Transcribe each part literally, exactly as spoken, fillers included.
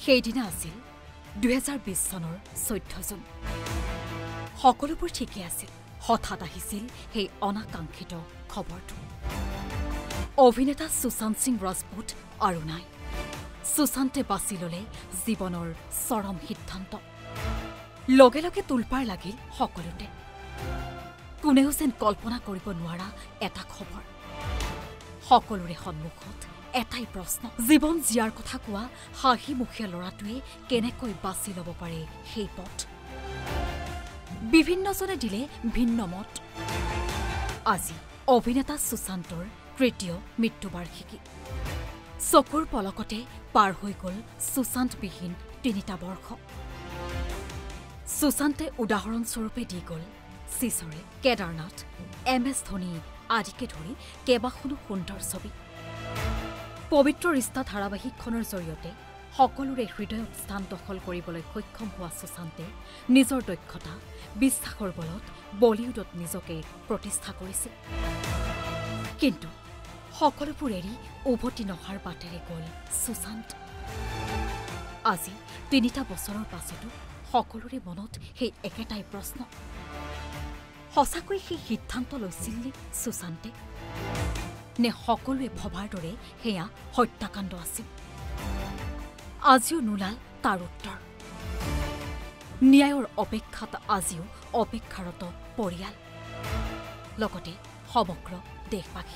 সেইদিনা আছিল দুহেজাৰ বিশ চনৰ চৈধ্য জুন সকলোবোৰ ঠিকেই আছিল হঠাৎ আহিছিল সেই অনাকাংক্ষিত খবৰটো অভিনেতা সুশান্ত সিং ৰাজপুত আৰু নাই সুশান্তে বাছি ললে জীৱনৰ চৰম সিদ্ধান্ত লগে লগে তুলপাৰ লাগিল সকলোতে কোনেও যেন কল্পনা কৰিব নোৱাৰা এটা খবৰ সকলোৰে সন্মুখত এটাই প্ৰশ্ন জীৱন জীয়াৰ কথা কোৱা হাঁহিমুখীয়া ল'ৰাটোৱে কেনেকৈ বাছি ল'ব পাৰে সেই পথ বিভিন্নজনে দিলে ভিন্ন মত আজি অভিনেতা সুশান্তৰ তৃতীয় মৃত্যুবাৰ্ষিকী চকুৰ পলকতে পাৰ হৈ গ'ল সুশান্তবিহীন তিনিটা বৰ্ষ সুশান্তে উদাহৰণস্বৰূপে দি গ'ল শিশৰে কেদাৰনাথ এম এছ ধোনী আদিকে ধৰি কেইবাখনো সুন্দৰ ছবি পবিত্ৰ ৰিষ্টা ধাৰাবাহিকখনৰ জৰিয়তে সকলোৰে হৃদয়ত স্থান দখল কৰিবলৈ সক্ষম হোৱা সুশান্তে নিজৰ দক্ষতা বিশ্বাসৰ বলত বলিউডত নিজকে প্ৰতিষ্ঠা কৰিছিল কিন্তু সকলোবোৰ এৰি উভতি নহাৰ বাটেৰে গ'ল সুশান্ত আজি তিনিটা বছৰৰ পাছতো সকলোৰে মনত সেই একেটাই প্ৰশ্ন সঁচাকৈ সেই সিদ্ধান্ত লৈছিল নে সুশান্তে নে সকলোৱে ভবাৰ দৰে সেয়া হত্যাকাণ্ড আছিল আজিও নোলাল তাৰ উত্তৰ ন্যায়ৰ অপেক্ষাত আজিও অপেক্ষাৰত পৰিয়াল লগতে সমগ্ৰ দেশবাসী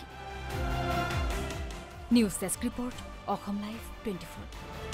news desk report Assam live twenty four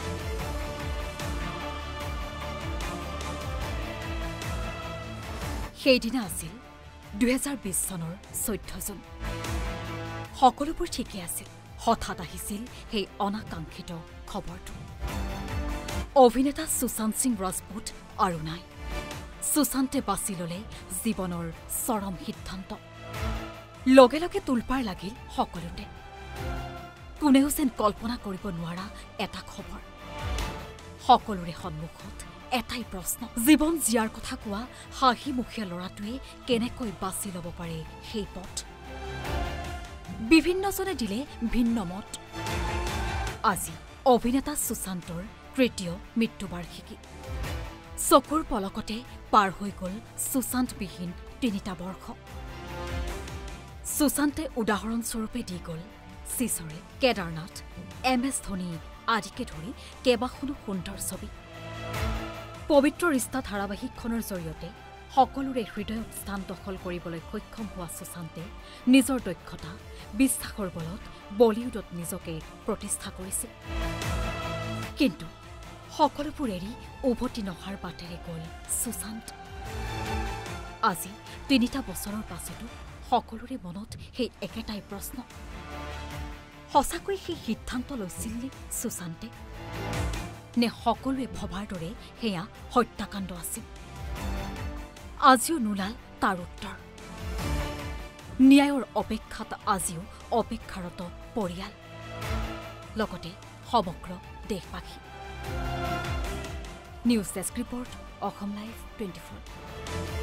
সেইদিনা আছিল দুহেজাৰ বিশ চনৰ চৈধ্য জুন সকলোবোৰ ঠিকেই আছিল হঠাৎ আহিছিল সেই অনাকাংক্ষিত খবৰটো অভিনেতা সুশান্ত সিং ৰাজপুত আৰু নাই সুশান্তে বাছি ললে জীৱনৰ চৰম সিদ্ধান্ত লগে লগে তুলপাৰ লাগিল সকলোতে কোনেও যেন কল্পনা কৰিব নোৱাৰা এটা খবৰ সকলোৰে সন্মুখত এটাই প্ৰশ্ন জীৱন জীয়াৰ কথা কোৱা হাঁহিমুখীয়া ল'ৰাটোৱে কেনেকৈ বাছি ল'ব পাৰে সেই পথ বিভিন্নজনে দিলে ভিন্ন মত আজি অভিনেতা সুশান্তৰ তৃতীয় মৃত্যুবাৰ্ষিকী চকুৰ পলকতে পাৰ হৈ গ'ল সুশান্তবিহীন তিনিটা বৰ্ষ সুশান্তে উদাহৰণস্বৰূপে দি গ'ল শিশৰে কেদাৰনাথ এম এছ ধোনী আদিকে ধৰি কেইবাখনো সুন্দৰ ছবি পবিত্ৰ ৰিষ্টা ধাৰাবাহিকখনৰ জৰিয়তে সকলোৰে হৃদয়ত স্থান দখল কৰিবলৈ সক্ষম হোৱা সুশান্তে নিজৰ দক্ষতা বিশ্বাসৰ বলত বলিউডত নিজকে প্ৰতিষ্ঠা কৰিছিল কিন্তু সকলোবোৰ এৰি উভতি নহাৰ বাটেৰে গ'ল সুশান্ত আজি তিনিটা বছৰৰ পাছতো সকলোৰে মনত সেই একেটাই প্ৰশ্ন সঁচাকৈ সেই সিদ্ধান্ত লৈছিল নে সুশান্তে নে সকলোৱে ভবাৰ দৰে সেয়া হত্যাকাণ্ড আছিল আজিও নোলাল তাৰ উত্তৰ ন্যায়ৰ অপেক্ষাত আজিও অপেক্ষাৰত পৰিয়াল লগতে সমগ্ৰ দেশবাসী news desk report Assam live twenty four